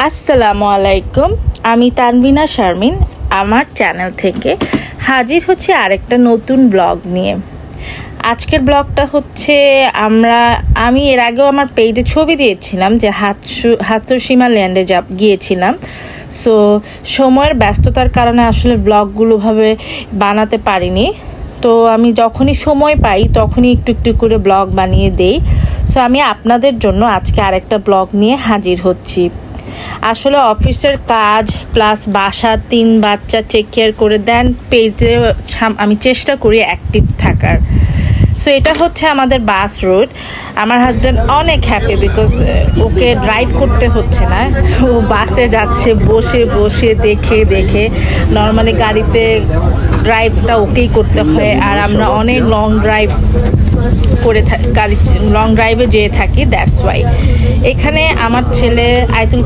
আসসালামু আলাইকুম, আমি তানবিনা শারমিন আমার চ্যানেল থেকে হাজির হচ্ছে আরেকটা নতুন ব্লগ নিয়ে। আজকের ব্লগটা হচ্ছে আমি এর আগেও আমার পেজে ছবি দিয়েছিলাম যে হাতসুশিমা ল্যান্ডে গিয়েছিলাম। সো সময়ের ব্যস্ততার কারণে আসলে ব্লগগুলো ভাবে বানাতে পারিনি। তো আমি যখনই সময় পাই তখনই একটু একটু করে ব্লগ বানিয়ে দেই। সো আমি আপনাদের জন্য আজকে আরেকটা ব্লগ নিয়ে হাজির হচ্ছি। আসলে অফিসের কাজ প্লাস বাসা 3 বাচ্চা টেক কেয়ার করে দেন পেজে আমি চেষ্টা করি অ্যাক্টিভ থাকার। সো এটা হচ্ছে আমাদের বাস রুট। আমার হাজব্যান্ড অনেক হ্যাপি বিকজ ওকে ড্রাইভ করতে হচ্ছে না, ও বাসে যাচ্ছে বসে বসে দেখে দেখে। নর্মালি গাড়িতে ড্রাইভটা ওকেই করতে হয়, আর আমরা অনেক লং ড্রাইভ করে লং ড্রাইভে যেয়ে থাকি, দ্যাটস ওয়াই। এখানে আমার ছেলে আয়াতুল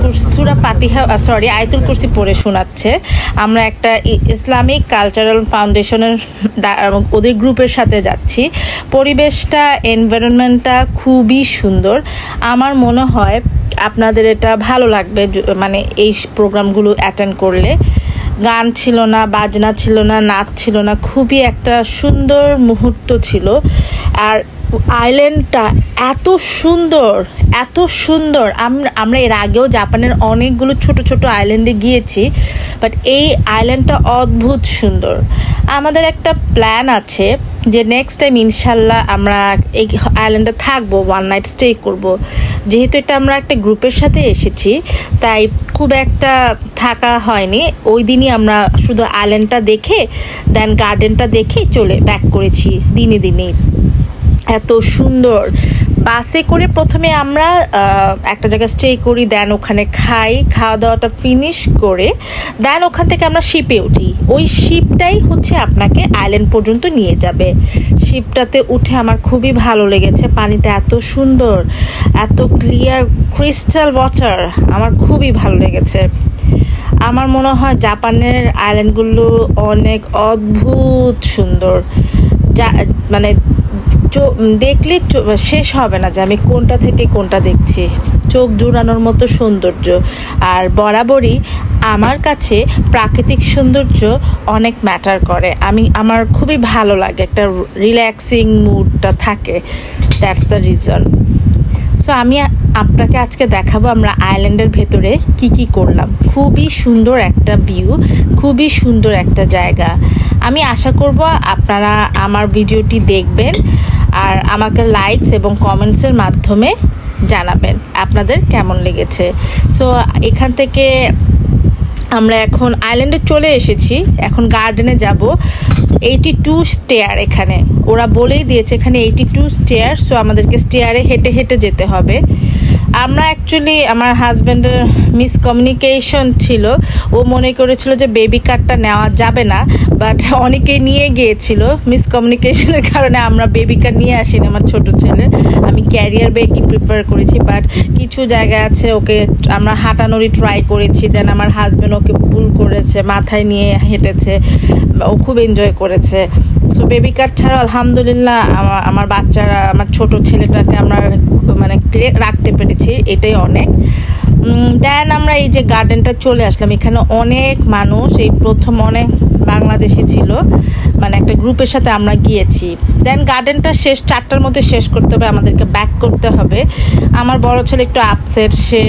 কুরসি পড়ে শোনাচ্ছে। আমরা একটা ইসলামিক কালচারাল ফাউন্ডেশনের ওদের গ্রুপের সাথে যাচ্ছি। পরিবেশটা, এনভায়রনমেন্টটা খুবই সুন্দর। আমার মনে হয় আপনাদের এটা ভালো লাগবে, মানে এই প্রোগ্রামগুলো অ্যাটেন্ড করলে। গান ছিল না, বাজনা ছিল না, নাচ ছিল না, খুবই একটা সুন্দর মুহূর্ত ছিল। আর আইল্যান্ডটা এত সুন্দর, এত সুন্দর। আমরা এর আগেও জাপানের অনেকগুলো ছোট ছোট আইল্যান্ডে গিয়েছি, বাট এই আইল্যান্ডটা অদ্ভুত সুন্দর। আমাদের একটা প্ল্যান আছে যে নেক্সট টাইম ইনশাল্লাহ আমরা এই আইল্যান্ডে থাকবো, 1 নাইট স্টে করব। যেহেতু এটা আমরা একটা গ্রুপের সাথে এসেছি, তাই খুব একটা থাকা হয়নি। ওই দিনই আমরা শুধু আইল্যান্ডটা দেখে দেন গার্ডেনটা দেখে চলে ব্যাক করেছি দিনে। এত সুন্দর। বাসে করে প্রথমে আমরা একটা জায়গায় স্টে করি, দেন ওখানে খাওয়া দাওয়াটা ফিনিশ করে দেন ওখান থেকে আমরা শিপে উঠি। ওই শিপটাই হচ্ছে আপনাকে আইল্যান্ড পর্যন্ত নিয়ে যাবে। শিপটাতে উঠে আমার খুবই ভালো লেগেছে। পানিটা এত সুন্দর, এত ক্লিয়ার ক্রিস্টাল ওয়াটার, আমার খুবই ভালো লেগেছে। আমার মনে হয় জাপানের আইল্যান্ডগুলো অনেক অদ্ভুত সুন্দর, মানে দেখলে শেষ হবে না যে আমি কোনটা থেকে কোনটা দেখছি। চোখ জুড়ানোর মতো সৌন্দর্য। আর বরাবরই আমার কাছে প্রাকৃতিক সৌন্দর্য অনেক ম্যাটার করে। আমার খুবই ভালো লাগে, একটা রিল্যাক্সিং মুডটা থাকে, দ্যাটস দ্য রিজন। সো আমি আপনাকে আজকে দেখাবো আমরা আইল্যান্ডের ভেতরে কি করলাম। খুবই সুন্দর একটা ভিউ, খুবই সুন্দর একটা জায়গা। আমি আশা করব আপনারা আমার ভিডিওটি দেখবেন আর আমাকে লাইকস এবং কমেন্টসের মাধ্যমে জানাবেন আপনাদের কেমন লেগেছে। সো এখান থেকে আমরা এখন আইল্যান্ডে চলে এসেছি, এখন গার্ডেনে যাব। 82 স্টেয়ার, এখানে ওরা বলেই দিয়েছে এখানে 82 স্টেয়ার। সো আমাদেরকে স্টেয়ারে হেঁটে হেঁটে যেতে হবে। আমরা অ্যাকচুয়ালি আমার হাজব্যান্ডের মিসকমিউনিকেশন ছিল, ও মনে করেছিল যে বেবি কারটা নেওয়া যাবে না, বাট অনেকেই নিয়ে গিয়েছিল। মিসকমিউনিকেশনের কারণে আমরা বেবি কার নিয়ে আসিনি আমার ছোট ছেলে। আমি ক্যারিয়ার ব্যাগই প্রিফার করেছি, বাট কিছু জায়গা আছে ওকে আমরা হাঁটানোরই ট্রাই করেছি। দেন আমার হাজব্যান্ড ওকে পুল করেছে, মাথায় নিয়ে হেঁটেছে, ও খুব এনজয় করেছে। সো বেবি কার ছাড়া আলহামদুলিল্লাহ আমার বাচ্চারা, আমার ছোট ছেলেটাকে আমরা মানে রাখতে পেরেছি, এটাই অনেক। দেন আমরা এই যে গার্ডেনটা চলে আসলাম। এখানে অনেক মানুষ, এই প্রথম অনেক বাংলাদেশি ছিল, মানে একটা গ্রুপের সাথে আমরা গিয়েছি। দেন গার্ডেনটা 4টার মধ্যে শেষ করতে হবে, আমাদেরকে ব্যাক করতে হবে। আমার বড় ছেলে একটু আপসেট, সে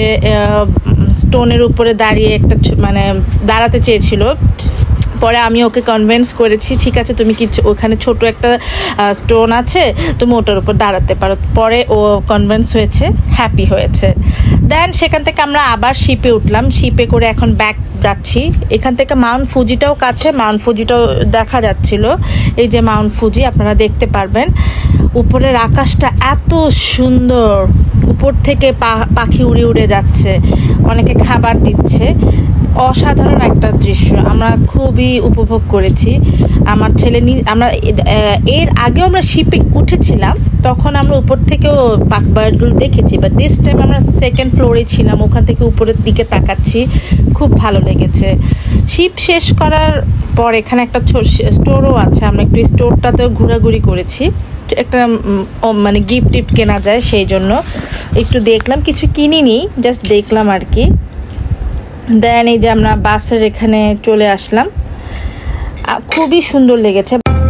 স্টোনের উপরে দাঁড়িয়ে মানে দাঁড়াতে চেয়েছিল। পরে আমি ওকে কনভিন্স করেছি, ঠিক আছে তুমি ওখানে ছোট একটা স্টোন আছে, তুমি ওটার উপর দাঁড়াতে পারো। পরে ও কনভিন্স হয়েছে, হ্যাপি হয়েছে। দেন সেখান থেকে আমরা আবার শিপে উঠলাম, শিপে করে এখন ব্যাক যাচ্ছি। এখান থেকে মাউন্ট ফুজিটাও কাছে, মাউন্ট ফুজিটাও দেখা যাচ্ছিল। এই যে মাউন্ট ফুজি আপনারা দেখতে পারবেন। উপরের আকাশটা এত সুন্দর, উপর থেকে পাখি উড়ে উড়ে যাচ্ছে, অনেকে খাবার দিচ্ছে। অসাধারণ একটা দৃশ্য, আমরা খুবই উপভোগ করেছি। আমার ছেলে আমরা এর আগেও আমরা শিপে উঠেছিলাম, তখন আমরা উপর থেকেও বার্ডগুলো দেখেছি, বাট দিস টাইম আমরা 2nd ফ্লোরে ছিলাম, ওখান থেকে উপরের দিকে তাকাচ্ছি, খুব ভালো লেগেছে। শিপ শেষ করার পর এখানে একটা স্টোরও আছে, আমরা একটু স্টোরটাতেও ঘোরাঘুরি করেছি। একটা মানে গিফট কেনা যায়, সেই জন্য একটু দেখলাম, কিছু কিনিনি, জাস্ট দেখলাম আর কি। দেন এই যে আমরা বাসের এখানে চলে আসলাম, খুবই সুন্দর লেগেছে।